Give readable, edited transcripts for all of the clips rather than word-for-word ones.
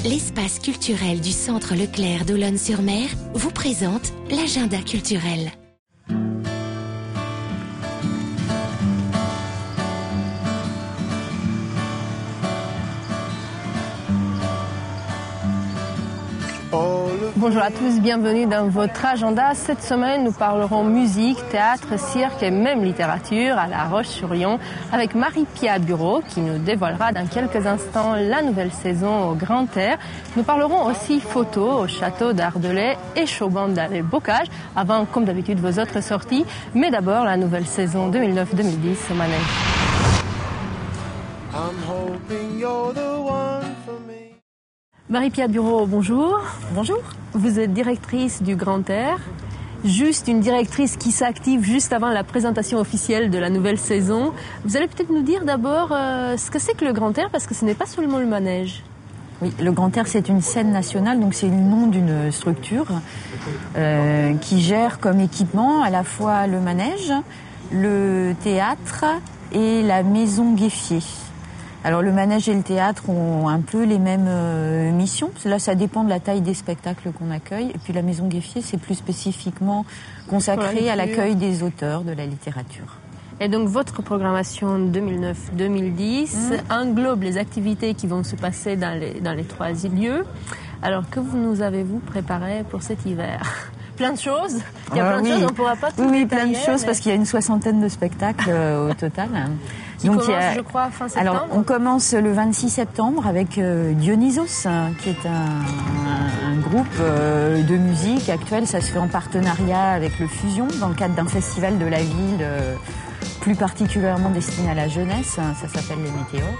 L'espace culturel du Centre Leclerc d'Olonne-sur-Mer vous présente l'agenda culturel. Bonjour à tous, bienvenue dans votre agenda. Cette semaine, nous parlerons musique, théâtre, cirque et même littérature à La Roche-sur-Yon avec Marie-Pia Bureau qui nous dévoilera dans quelques instants la nouvelle saison au Grand Air. Nous parlerons aussi photo au château d'Ardelais et showband dans les Bocages avant, comme d'habitude, vos autres sorties. Mais d'abord, la nouvelle saison 2009-2010 au manège. Marie-Pia Bureau, bonjour. Bonjour. Vous êtes directrice du Grand Air, juste une directrice qui s'active juste avant la présentation officielle de la nouvelle saison. Vous allez peut-être nous dire d'abord ce que c'est que le Grand Air, parce que ce n'est pas seulement le manège. Oui, le Grand Air, c'est une scène nationale, donc c'est le nom d'une structure qui gère comme équipement à la fois le manège, le théâtre et la maison Gueffier. Alors le manège et le théâtre ont un peu les mêmes missions. Là, ça dépend de la taille des spectacles qu'on accueille. Et puis la maison Gueffier, c'est plus spécifiquement consacré à l'accueil des auteurs de la littérature. Et donc votre programmation 2009-2010 englobe les activités qui vont se passer dans les trois lieux. Alors que nous avez-vous préparé pour cet hiver ? Plein de choses. Il y a plein de choses, on ne pourra pas tout détailler. Oui, plein de choses, parce qu'il y a une soixantaine de spectacles au total. Qui commence, je crois, fin septembre. Alors, on commence le 26 septembre avec Dionysos, qui est un groupe de musique actuel. Ça se fait en partenariat avec le Fusion, dans le cadre d'un festival de la ville, plus particulièrement destiné à la jeunesse. Ça s'appelle les Météores.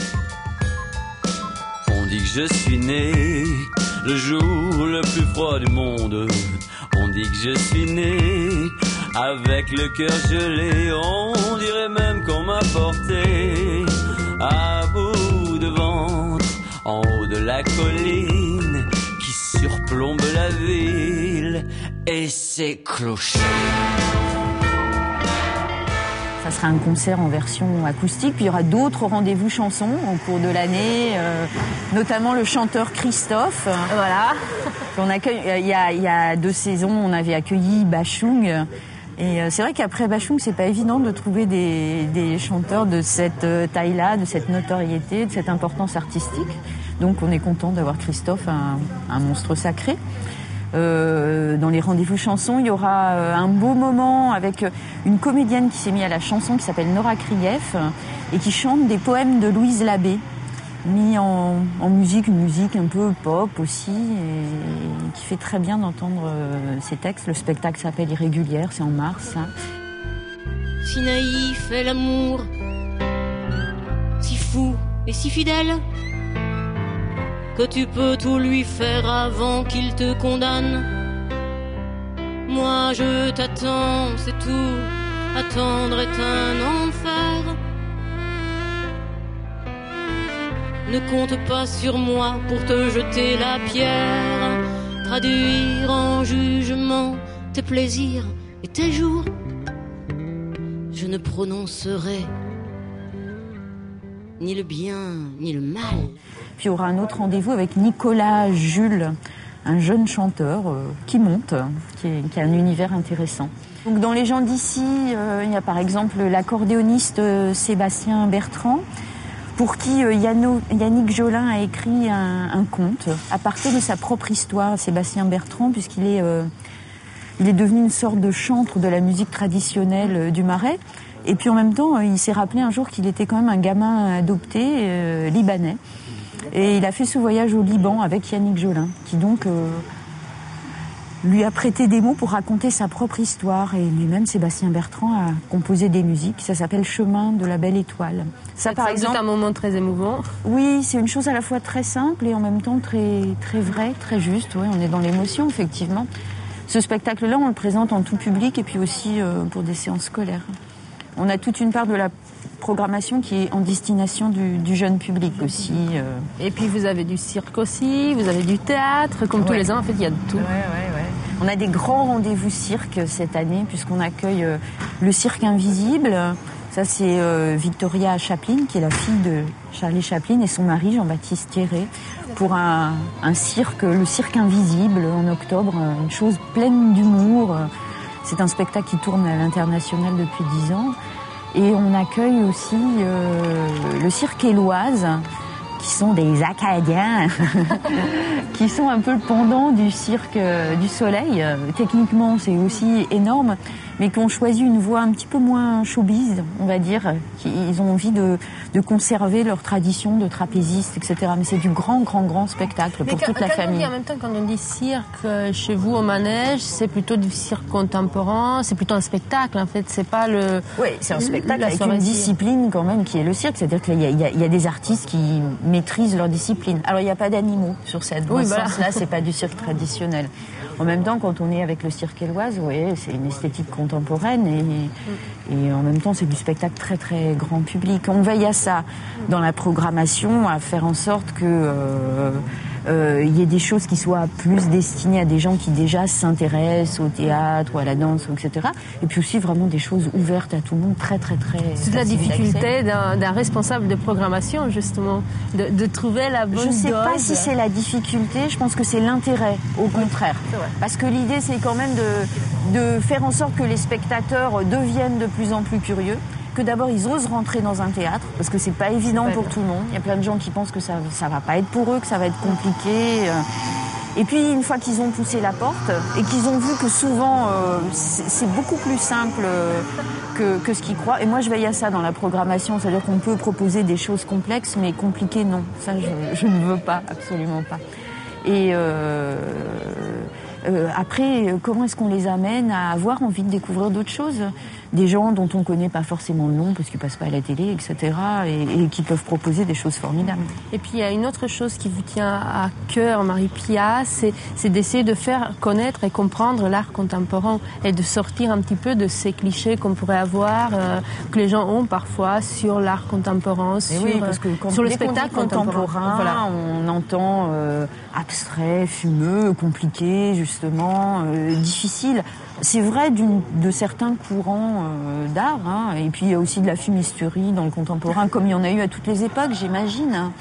On dit que je suis né le jour le plus froid du monde. On dit que je suis né avec le cœur gelé. On dirait même qu'on m'a porté à bout de ventre en haut de la colline qui surplombe la ville et ses clochers. Ça sera un concert en version acoustique, puis il y aura d'autres rendez-vous chansons au cours de l'année, notamment le chanteur Christophe. Voilà. On accueille, il y a 2 saisons, on avait accueilli Bachung. Et c'est vrai qu'après Bachung, c'est pas évident de trouver des chanteurs de cette taille-là, de cette notoriété, de cette importance artistique. Donc on est content d'avoir Christophe, un monstre sacré. Dans les rendez-vous chansons, il y aura un beau moment avec une comédienne qui s'est mise à la chanson qui s'appelle Nora Krief et qui chante des poèmes de Louise Labbé, mis en musique, une musique un peu pop aussi, et qui fait très bien d'entendre ces textes. Le spectacle s'appelle Irrégulière, c'est en mars. Si naïf est l'amour, si fou et si fidèle, que tu peux tout lui faire avant qu'il te condamne. Moi je t'attends, c'est tout, attendre est un enfer. Ne compte pas sur moi pour te jeter la pierre, traduire en jugement tes plaisirs et tes jours. Je ne prononcerai ni le bien ni le mal. Puis il y aura un autre rendez-vous avec Nicolas Jules, un jeune chanteur qui monte, qui a un univers intéressant. Donc dans les gens d'ici, il y a par exemple l'accordéoniste Sébastien Bertrand, pour qui Yannick Jolin a écrit un conte à partir de sa propre histoire, Sébastien Bertrand, puisqu'il est devenu une sorte de chantre de la musique traditionnelle du Marais. Et puis en même temps, il s'est rappelé un jour qu'il était quand même un gamin adopté libanais. Et il a fait ce voyage au Liban avec Yannick Jolin, qui donc lui a prêté des mots pour raconter sa propre histoire. Et lui-même, Sébastien Bertrand, a composé des musiques. Ça s'appelle Chemin de la Belle Étoile. Ça, par exemple, c'est un moment très émouvant. Oui, c'est une chose à la fois très simple et en même temps très, très vraie, très juste. Ouais, on est dans l'émotion, effectivement. Ce spectacle-là, on le présente en tout public et puis aussi pour des séances scolaires. On a toute une part de la programmation qui est en destination du jeune public aussi. Et puis vous avez du cirque aussi, vous avez du théâtre, comme tous les ans, en fait, il y a de tout. Ouais. On a des grands rendez-vous cirque cette année, puisqu'on accueille le Cirque Invisible. Ça, c'est Victoria Chaplin, qui est la fille de Charlie Chaplin, et son mari, Jean-Baptiste Thierry. pour un cirque, le cirque invisible en octobre, une chose pleine d'humour. C'est un spectacle qui tourne à l'international depuis 10 ans. Et on accueille aussi le cirque Éloise, qui sont des Acadiens, qui sont un peu le pendant du cirque du Soleil. Techniquement, c'est aussi énorme, mais qui ont choisi une voie un petit peu moins showbiz, on va dire. Ils ont envie de conserver leur tradition de trapézistes, etc. Mais c'est du grand spectacle pour toute la famille. En même temps, quand on dit cirque chez vous au manège, c'est plutôt du cirque contemporain, c'est plutôt un spectacle en fait, c'est pas le... Oui, c'est un spectacle avec une discipline quand même qui est le cirque, c'est-à-dire qu'il y a des artistes qui maîtrisent leur discipline. Alors il n'y a pas d'animaux sur cette sens-là, c'est pas du cirque traditionnel. En même temps, quand on est avec le cirque Éloise, c'est une esthétique contemporaine et en même temps, c'est du spectacle très très grand public. On veille à ça dans la programmation, à faire en sorte que y ait des choses qui soient plus destinées à des gens qui déjà s'intéressent au théâtre ou à la danse, etc. Et puis aussi vraiment des choses ouvertes à tout le monde, très très très. C'est la difficulté d'un responsable de programmation justement, de trouver la bonne dose. Je ne sais pas si c'est la difficulté, je pense que c'est l'intérêt, au contraire. Parce que l'idée c'est quand même de faire en sorte que les spectateurs deviennent de plus en plus curieux. Que d'abord ils osent rentrer dans un théâtre parce que c'est pas évident pour tout le monde. Il y a plein de gens qui pensent que ça va pas être pour eux, que ça va être compliqué. Et puis une fois qu'ils ont poussé la porte et qu'ils ont vu que souvent c'est beaucoup plus simple que ce qu'ils croient. Et moi je veille à ça dans la programmation, c'est-à-dire qu'on peut proposer des choses complexes mais compliquées non. Ça je ne veux pas, absolument pas. Et après, comment est-ce qu'on les amène à avoir envie de découvrir d'autres choses ? Des gens dont on ne connaît pas forcément le nom parce qu'ils ne passent pas à la télé, etc. et qui peuvent proposer des choses formidables. Et puis il y a une autre chose qui vous tient à cœur, Marie-Pia, c'est d'essayer de faire connaître et comprendre l'art contemporain et de sortir un petit peu de ces clichés qu'on pourrait avoir, que les gens ont parfois sur l'art contemporain, sur le spectacle contemporain. Voilà. On entend abstrait, fumeux, compliqué, justement, difficile. C'est vrai de certains courants d'art, hein, et puis il y a aussi de la fumisterie dans le contemporain, comme il y en a eu à toutes les époques, j'imagine.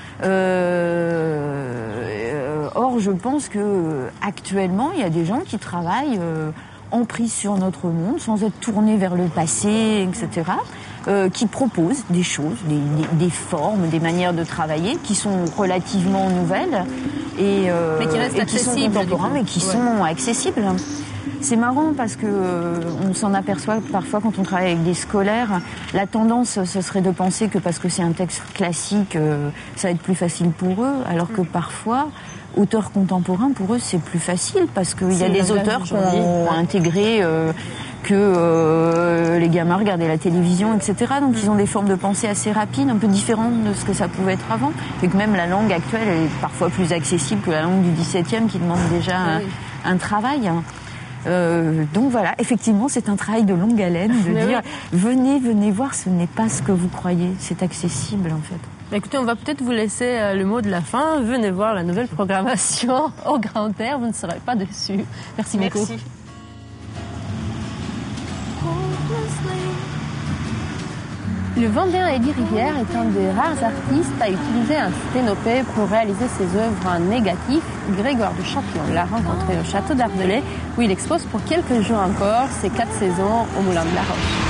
Or, je pense que actuellement, il y a des gens qui travaillent en prise sur notre monde, sans être tournés vers le passé, etc., qui proposent des choses, des formes, des manières de travailler qui sont relativement nouvelles et qui sont contemporains, mais qui sont accessibles. C'est marrant parce que on s'en aperçoit parfois quand on travaille avec des scolaires. La tendance, ce serait de penser que parce que c'est un texte classique, ça va être plus facile pour eux, alors que parfois, auteurs contemporains, pour eux, c'est plus facile parce qu'il y a des auteurs qui ont intégré que les gamins regardaient la télévision, etc. Donc ils ont des formes de pensée assez rapides, un peu différentes de ce que ça pouvait être avant. Et que même la langue actuelle elle est parfois plus accessible que la langue du XVIIe qui demande déjà un travail. Donc voilà, effectivement, c'est un travail de longue haleine de dire venez voir, ce n'est pas ce que vous croyez, c'est accessible en fait. Écoutez, on va peut-être vous laisser le mot de la fin. Venez voir la nouvelle programmation au Grand Air, vous ne serez pas déçus. Merci beaucoup. Le Vendéen Eddy Rivière est un des rares artistes à utiliser un sténopé pour réaliser ses œuvres en négatif. Grégoire de Champion l'a rencontré au château d'Ardelais où il expose pour quelques jours encore ses 4 saisons au Moulin de la Roche.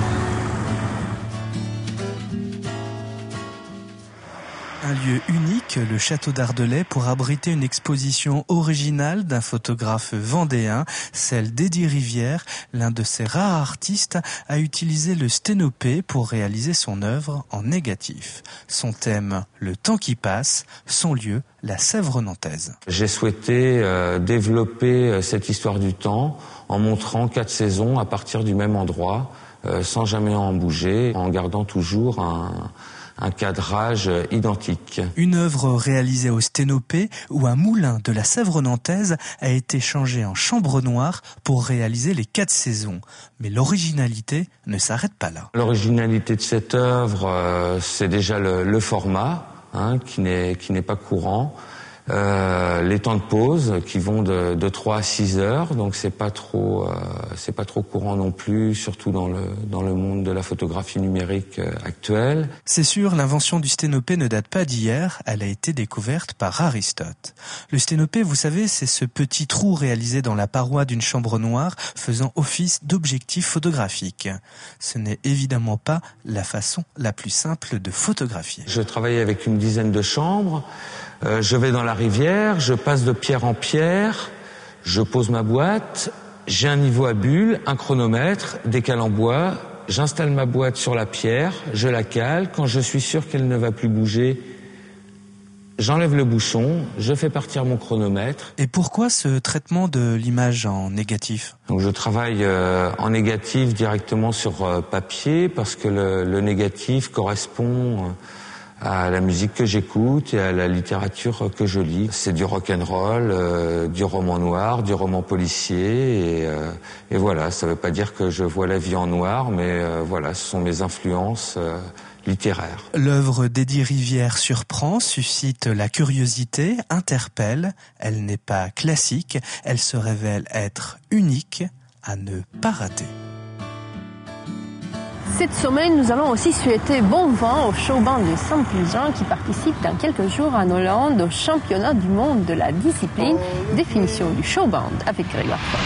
Un lieu unique, le château d'Ardelais, pour abriter une exposition originale d'un photographe vendéen, celle d'Eddy Rivière. L'un de ces rares artistes a utilisé le sténopé pour réaliser son œuvre en négatif. Son thème, le temps qui passe, son lieu, la Sèvre nantaise. J'ai souhaité développer cette histoire du temps en montrant 4 saisons à partir du même endroit, sans jamais en bouger, en gardant toujours un cadrage identique. Une œuvre réalisée au sténopé où un moulin de la Sèvre nantaise a été changé en chambre noire pour réaliser les 4 saisons. Mais l'originalité ne s'arrête pas là. L'originalité de cette œuvre, c'est déjà le format, qui n'est pas courant. Les temps de pause qui vont de 3 à 6 heures, donc c'est pas trop courant non plus, surtout dans le monde de la photographie numérique actuelle. C'est sûr, l'invention du sténopé ne date pas d'hier, elle a été découverte par Aristote. Le sténopé, vous savez, c'est ce petit trou réalisé dans la paroi d'une chambre noire faisant office d'objectif photographique. Ce n'est évidemment pas la façon la plus simple de photographier. Je travaille avec une dizaine de chambres. Je vais dans la rivière, je passe de pierre en pierre, je pose ma boîte, j'ai un niveau à bulles, un chronomètre, des cales en bois, j'installe ma boîte sur la pierre, je la cale, quand je suis sûr qu'elle ne va plus bouger, j'enlève le bouchon, je fais partir mon chronomètre. Et pourquoi ce traitement de l'image en négatif ? Donc je travaille en négatif directement sur papier parce que le négatif correspond à la musique que j'écoute et à la littérature que je lis. C'est du rock'n'roll, du roman noir, du roman policier et voilà, ça veut pas dire que je vois la vie en noir, mais voilà, ce sont mes influences littéraires. L'œuvre d'Eddie Rivière surprend, suscite la curiosité, interpelle, elle n'est pas classique, elle se révèle être unique, à ne pas rater. Cette semaine, nous allons aussi souhaiter bon vent au showband de Saint-Pulgent qui participe dans quelques jours en Hollande au championnat du monde de la discipline. Définition du showband avec Grégoire Fort.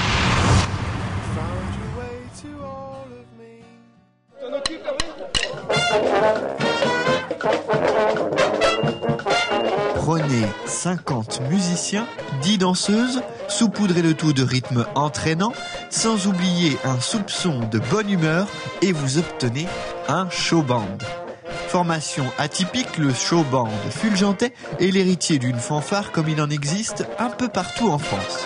Prenez 50 musiciens, 10 danseuses, saupoudrez le tout de rythmes entraînants, sans oublier un soupçon de bonne humeur et vous obtenez un showband. Formation atypique, le showband fulgentais est l'héritier d'une fanfare comme il en existe un peu partout en France.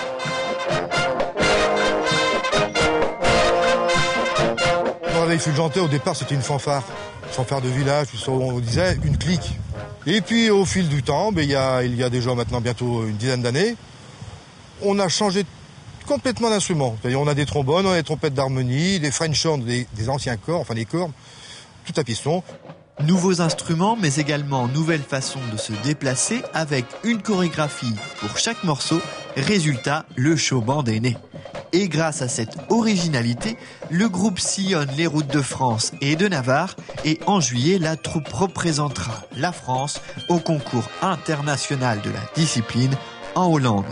Le réveil fulgentais, au départ, c'était une fanfare de village, on disait une clique. Et puis au fil du temps, il y a déjà maintenant bientôt une dizaine d'années, on a changé complètement d'instruments. C'est-à-dire on a des trombones, on a des trompettes d'harmonie, des French horns, des anciens corps, enfin des cordes, tout à piston. Nouveaux instruments, mais également nouvelle façon de se déplacer avec une chorégraphie pour chaque morceau. Résultat, le showband est né. Et grâce à cette originalité, le groupe sillonne les routes de France et de Navarre et en juillet, la troupe représentera la France au concours international de la discipline en Hollande.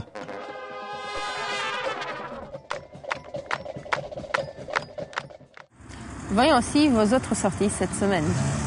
Voyons aussi vos autres sorties cette semaine.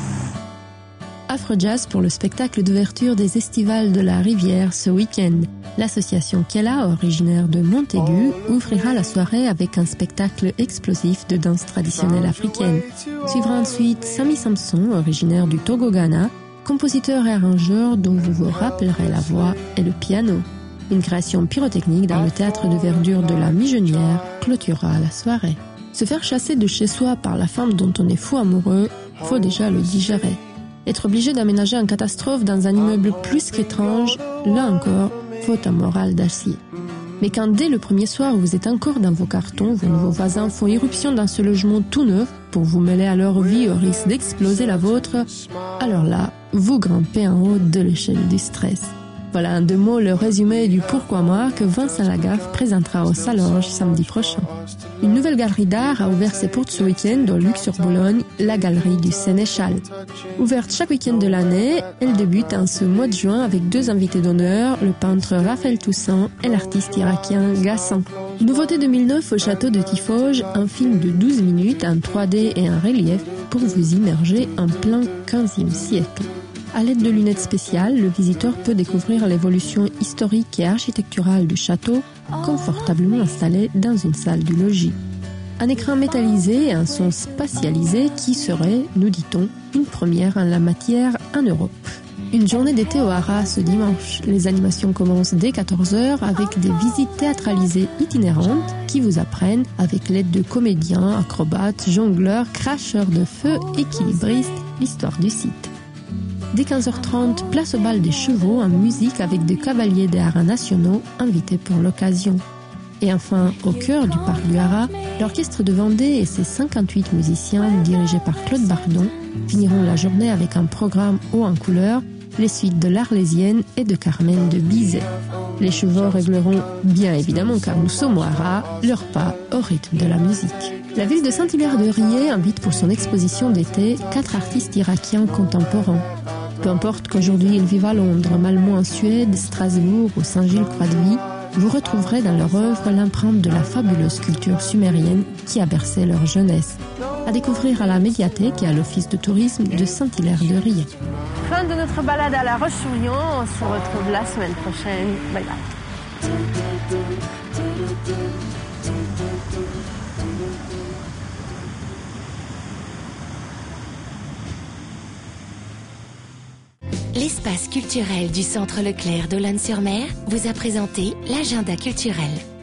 Afro-Jazz pour le spectacle d'ouverture des Estivales de la Rivière ce week-end. L'association Kella, originaire de Montaigu, ouvrira la soirée avec un spectacle explosif de danse traditionnelle africaine. Suivra ensuite Sami Samson, originaire du Togo-Ghana, compositeur et arrangeur dont vous vous rappellerez la voix et le piano. Une création pyrotechnique dans le théâtre de verdure de la Migennière clôturera la soirée. Se faire chasser de chez soi par la femme dont on est fou amoureux, faut déjà le digérer. Être obligé d'aménager en catastrophe dans un immeuble plus qu'étrange, là encore, faut un moral d'acier. Mais quand dès le premier soir vous êtes encore dans vos cartons, vos nouveaux voisins font irruption dans ce logement tout neuf pour vous mêler à leur vie au risque d'exploser la vôtre, alors là, vous grimpez en haut de l'échelle du stress. Voilà en 2 mots le résumé du Pourquoi moi que Vincent Lagaffe présentera au Salonge samedi prochain. Une nouvelle galerie d'art a ouvert ses portes ce week-end au Luc-sur-Boulogne, la galerie du Sénéchal. Ouverte chaque week-end de l'année, elle débute en ce mois de juin avec 2 invités d'honneur, le peintre Raphaël Toussaint et l'artiste irakien Gassan. Nouveauté 2009 au château de Tiffauges, un film de 12 minutes en 3D et en relief pour vous immerger en plein 15e siècle. À l'aide de lunettes spéciales, le visiteur peut découvrir l'évolution historique et architecturale du château, confortablement installé dans une salle du logis. Un écran métallisé et un son spatialisé qui serait, nous dit-on, une première en la matière en Europe. Une journée d'été au Haras ce dimanche. Les animations commencent dès 14h avec des visites théâtralisées itinérantes qui vous apprennent, avec l'aide de comédiens, acrobates, jongleurs, cracheurs de feu, équilibristes, l'histoire du site. Dès 15h30, place au bal des chevaux en musique avec des cavaliers des haras nationaux invités pour l'occasion. Et enfin, au cœur du parc du Haras, l'orchestre de Vendée et ses 58 musiciens dirigés par Claude Bardon finiront la journée avec un programme haut en couleur les suites de l'Arlésienne et de Carmen de Bizet. Les chevaux régleront, bien évidemment car nous sommes au Haras, leur pas au rythme de la musique. La ville de Saint-Hilaire-de-Riez invite pour son exposition d'été 4 artistes irakiens contemporains. Peu importe qu'aujourd'hui ils vivent à Londres, Malmö en Suède, Strasbourg ou Saint-Gilles-Croix-de-Vie, vous retrouverez dans leur œuvre l'empreinte de la fabuleuse culture sumérienne qui a bercé leur jeunesse. À découvrir à la médiathèque et à l'office de tourisme de Saint-Hilaire-de-Riez. Fin de notre balade à La Roche-sur-Yon. On se retrouve la semaine prochaine. Bye bye. L'espace culturel du Centre Leclerc d'Olonne-sur-Mer vous a présenté l'agenda culturel.